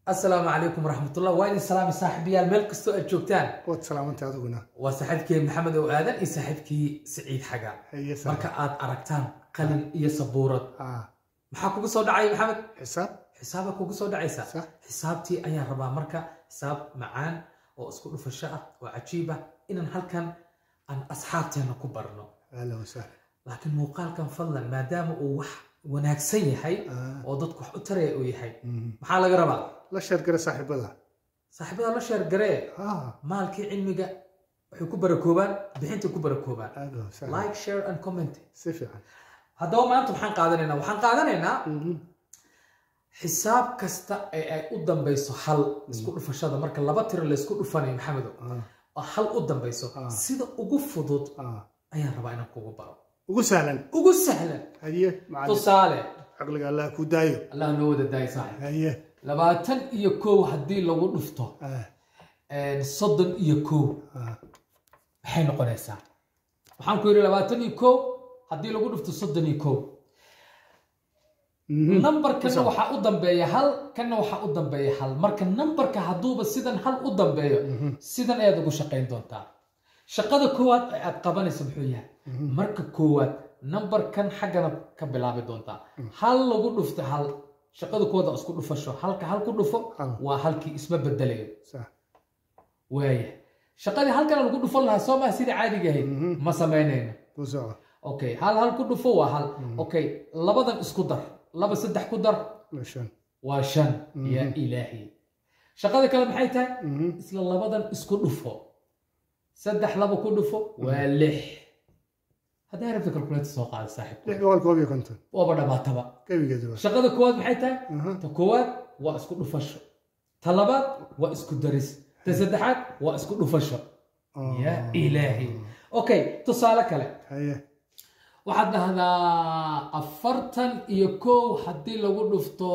السلام عليكم ورحمة الله. وين السلام صاحبي الملك استو أجوكتان. والسلام أنت أدونا. وصاحبك محمد وآدم إيه صاحبك سعيد حاجة. هي سلام. مركا أركتان قلن إيه صبورة. محاكو قصود عاي محمد. حسابك وقصود عيسى. حسابتي أيها ربا مركا حساب معان وأسكت في الشقة وعجيبة إن هالكن أن أصحابتي أنا كبرنا. أهلا وسهلا. لكن موقال كان فضلا ما دام وح وناكسي هاي وضدك حتري ويهاي. محل قربا. لا شرقرة صاحبها لا شرقرة مالك علمك وحكو بركوبان بحنتي كو بركوبان لايك شير اند كومنت سيفي هذا ما انتم حان قادنينا وحان قادنينا حساب كستا اي u dambayso hal isku dhufashada marka laba tir la isku dhufanay maxamedo hal u dambayso sida ugu fudud ayaan rabaa inaan kugu baro ugu sahlan haye macallin tusaale aqliga Allah ku daayo Allah noo wada daayo saaxiib haye 21 hadii lagu dhufto soddon iyo kow maxay noqonaysaa waxaan ku yiri 21 hadii lagu dhufto soddon iyo kow numberkana waxa u dambeeya hal kana waxa u dambeeya hal marka numberka haduuba sidan hal u dambeeyo sidan aad ugu shaqeyn doontaa shaqada koowaad aad qabanayso muxuu yahay marka koowaad numberkan xagana ka bilaabi doontaa hal lagu dhufto hal shaqada kooda isku dhufasho halka hal ku dhufo waa halkii isma bedelayo sax waaya shaqadii halkan lagu dhufan lahaa Soomaa sida caadiga ahayd ma sameynayna okay hal ku dhufo waa hal okay labadan isku dar laba saddex ku dar waa shan ya ilaahi shaqada kale maxay tahay isla labadan isku dhufo saddex laba ku dhufo waa lix هذا عرفت كالكوليت سوق على صاحب ليه قال كوبي كنت وبدا ما تبع كيف يجوا شغله كواد محيتها تكواد واسكو دفش طلبات واسكو درس تسدحات واسكو دفش يا الهي اوكي تصالك له هي وحدنا هذا افرتن يكو حدي لو دفتو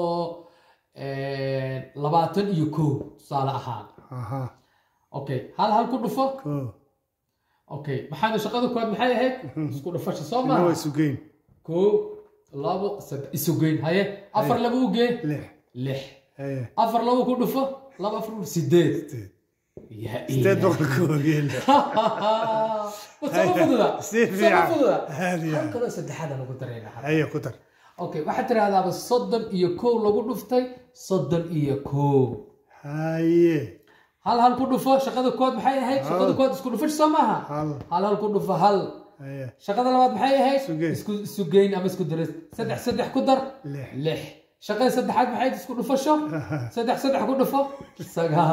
لباتن يكو صالحان اوكي هل كدفو اوكي maxaa shaqada kood maxay ahayd isku dhufasho Soomaa waa sugeyn ko labo isugeyn haye afar labo u gee lix haye afar labo ku dhufo labo afar sideed ya sideed boqolkiiba وصفوده هذه كذا saddexaad aan ugu dareynaa haye ku dar okay waxa tiraahdaa 31 lagu dhuftay 31 haye هل كدفو شقده كود maxay ahayd shaqada kood isku dhufash Soomaa hal kudufo hal shaqada labaad maxay ahayd isku geyn ama isku daris saddex ku dar lix shaqada saddexaad maxay isku dhufasho saddex ku dhufo sagaal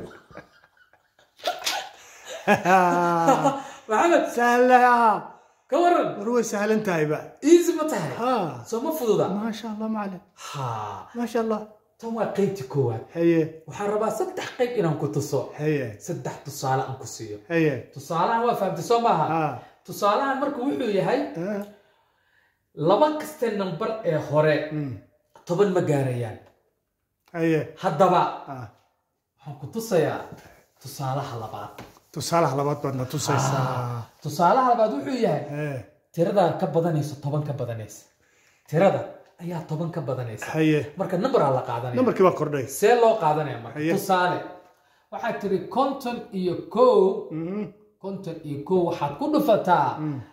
محمد سهله كورن روي سهل انتهي بقى ايزي ما تهي سو ما فضودا ما شاء الله معلم ما شاء الله توا قيبتي كواد هي waxaan rabaa saddex qayb inaan ku tuso haye saddex tusaale aan ku siiyo haye tusaalahan waa fahamtay Soomaa tusaalahan markuu wuxuu yahay laba kasta number ee hore 10 ma gaarayaan haye haddaba waxaan ku tusayaa tusaalaha labaad baadna tusaysaa tusaalaha labaad wuxuu yahay tirada ka badanaysa 10 ka badanaysa tirada ayaa 10 ka badanaysa marka number la qaadanaya numberkii waa kordhay see loo qaadanaya marka tusaale waxa tiri konton iyo kow waxaad ku dhufataa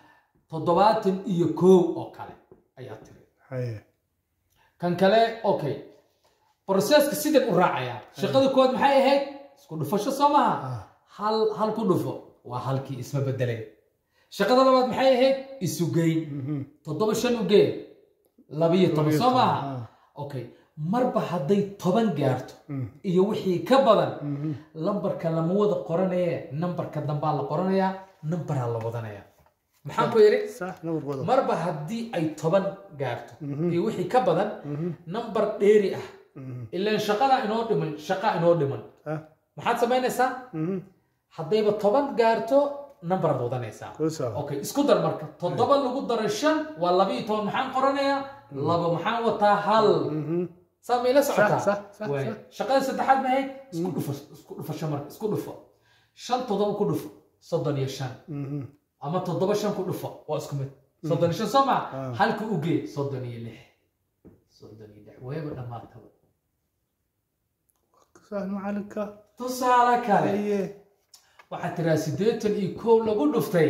71 oo kale ayaa tiri kan kale okay processka sidan u raacaya shaqada kood maxay ahayd isku dhufasho Soomaa hal ku dhufo waa halkii isma bedelay shaqada labaad maxay ahayd isu geyn 7 u geey labiyo toban Soomaa okay marba haday 10 gaarto iyo wixii ka badan lambarka lama wada qoranaya numberka damba la qoranaya number la wadanaya maxaan ku yiri sax number wada marba hadii ay 10 gaarto iyo wixii ka badan number dheeri ah ilaa shaqada inoo dhiman maxaad sameynaysaa hadayba 10 gaarto number wadanaysaa okay isku dar marka 7 lagu daro 5 waa 12 maxaan qoranayaa laba maxaan wataa hal sameeyla socota way shaqada saddexaad ma ahayd isku dhufasho marka isku dhufo 5 7 ku dhufo 35 ama 7 5 ku dhufo waa isku mid 35 Soomaa halka u gee 36 way dhamaatay صح معلك tusaale kale ايه waxaad tiraa 81 lagu dhuftay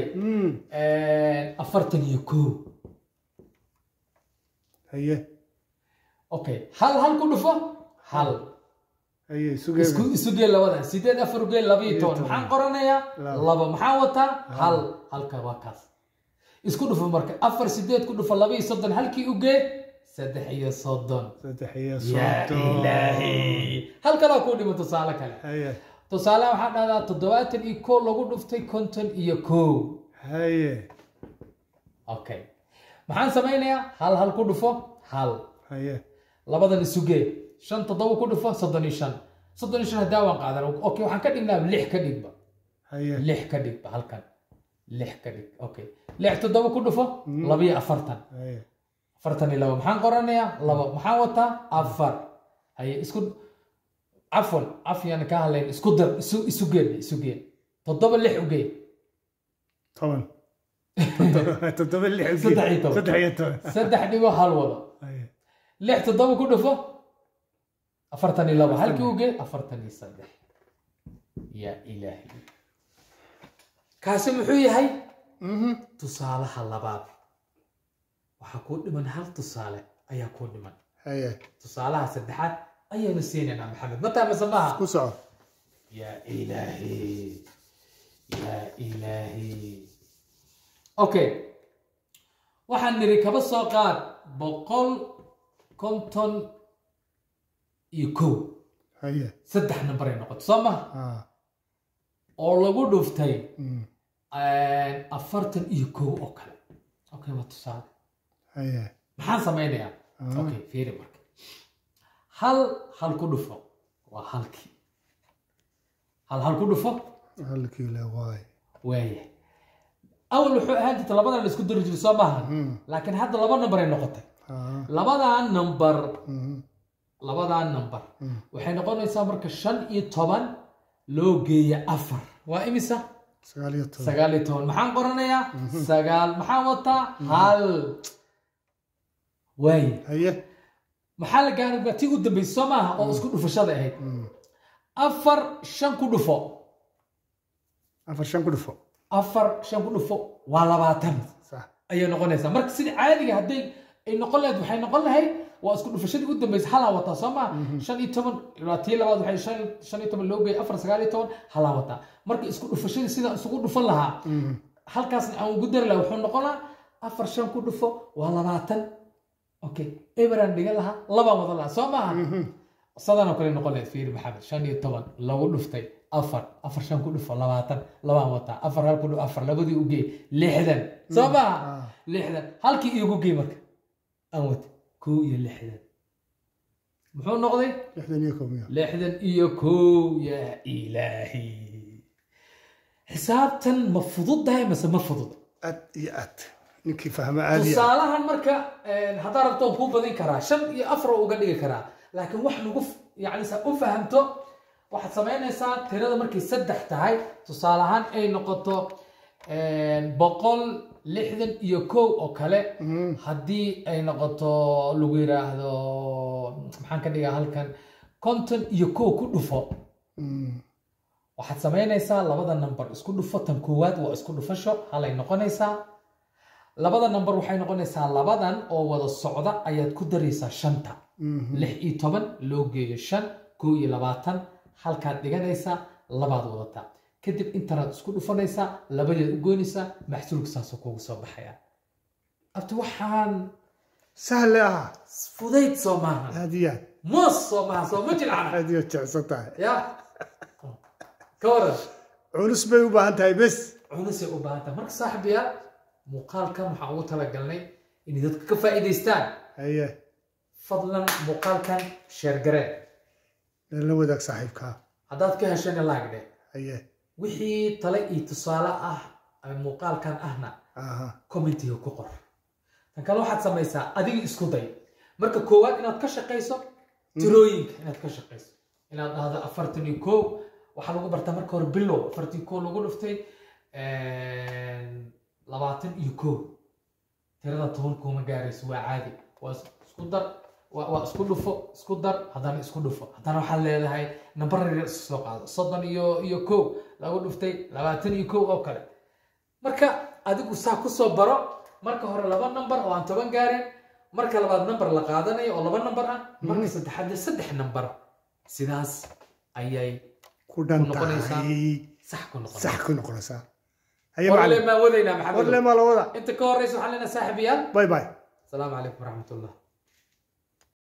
41 ايه okay hal ku dhufo hal ايه isu geel labadan 8 4 geel 12 maxaan qoranayaa laba maxaan wataa hal halka waa kaas isku dhufo marka 4 8 ku dhufo 32 halkii u gee 3 تحية يا إلهي هل كلا كودي متصالة كلا هيا تصالة واحد هذا تدوات الإيكو لو دفتي كونتن إيكو هيا أوكي محن سمينا هل كودو فو هل هيا لبضن السوقي شن تضو كودو فو صدني شن هداوان قادر أوكي وحن كدينا لح كديب هيا لح كديب هل كان لح كديب أوكي لح تضو كودو فو لبي أفرتن هيا فرتني لو محن قرنيا لو محن وتا أفر هي اسكو عفوا كهلين اسكو در اسوجين تضرب اللي حقي طبعا تضرب اللي حقي سدح ديغو هالوضع لح تضرب كله فوق أفرتني لو هل كيوجي أفرتني صدح يا إلهي كاسم حوي هاي تصالح اللباب وحكون من هل تصالح أي أكون من هيا تصالح سدحات أي نسينا محمد متى مسماها كوسع يا إلهي يا إلهي أوكي waxaan niri kaba soo qaad 151 هيا saddex number ay noqoto soo ma oo lagu dhuftay 41 oo kale okay ma tusaale هيا maxaan samaynayaa okay fiiri marka hal ku dhufo waa halkii hal ku dhufo halkii la waaye أول وحو هانت لبضان اللي اسكو درجي صباحا لكن هذا لبضان نمبر ينقطة لبضان نمبر وحين قلنا يسامر كشن يطبان لو جي أفر وإمسا سقال يطبان محان قرنا يا سقال محان وطا هل واي هيا محال كانوا بتي قدام بيسمعها أو اسكو دفشة هيك أفر شن كله فوق أفر شن كله فوق أفر شن كله فوق ولا باتم صح أي نقول نسا مركز سيد عادي هدي أي نقول له وحين نقول له هاي واسكت في شدة قدام بس حلا وطا سما شن يتمن راتيل بعض وحين شن يتمن لو جاي أفر سجال يتمن حلا وطا مركز اسكت في شدة سيد اسكت في لها هل كاس أو قدر له وحين نقول أفر شن كله فوق ولا باتم أوكي إبران دقال لها لبا وضلا سما صدنا كل نقول له في محمد شن يتمن لو لفتي أفر شن كله فوق لبا وطا أفر هل كله أفر لبدي وجي لحدا سما لحدا هل كي يجوجي مرك أموت كو يلحدا محو نقضي لحدا إيكو يا إلهي حسابتن مفضوض ده بس مفضوض أت نكي فهم عادي تصالحا مركا هدار الطوب بدين كرا شن يأفرو وقدي كرا لكن واحد نقف يعني سأفهمته واحد سمعنا إنسان ترى مركي سدح تهاي تصالحا أي نقطة بقول لحدن يكو أو كله هدي أي نقطة لغيره هذا محن كده هالكن كونتن يكو كله فوق واحد سمعنا إنسان لبضا نمبر إسكول فوق تنكوات وإسكول فشوا هلا ينقون إنسان لبضا نمبر وحين نقون إنسان لبضا أو وضع الصعدة أيات كدريسا شنطة لحي طبعا لوجي شن كوي لباتن halkaad dhiganaysa labaad wadata kadib internet isku dhufanaysa labadeed u goynaysa maxsuulka saas kuugu soo baxaya abti waxaan سهل fudayd soo maaha هدية moos soo maaha soo ma jircana هدية تعصتها ya kawara culus bay u baahan tahay bes culusay u baahan tahay marka saaxiibayaal muuqaalkan waxaan ugu talagalnay in dadka ka faa'iidaystaan هيا fadlan muuqaalkan share garee la wadaag saaxiibka haddaad ka hesheen like dhe haya wixii tale iyo tusaale ah ay muuqaalkan ahna commentiga ku qor tan kale waxaad samaysaa adiga isku day marka koowaad inaad ka shaqayso tirooyinka inaad ka shaqayso inaad dhahdo 41 waxaa lagu bartaa marka hore bilow 41 lagu dhuftay 21 tirada 10 kuma gaarayso waa caadi waa isku dar واسكو دفو اسكو در هذا اسكو دفو هذا waxaa leedahay number yar soo qaado 30 iyo 1 lagu dhuftay 21 oo kale marka adigu saa ku soo baro marka hore laba number oo aan 10 gaarin marka labaad number la qaadanayo oo laba number ah marka saddexaad saddex number sidaas ayay ku dhantahay صح ku noqonaysaa هيا معلم ما ودينا محمد والله ما لا وضع انت كوريس وحلنا ساحب يال باي باي السلام عليكم ورحمه الله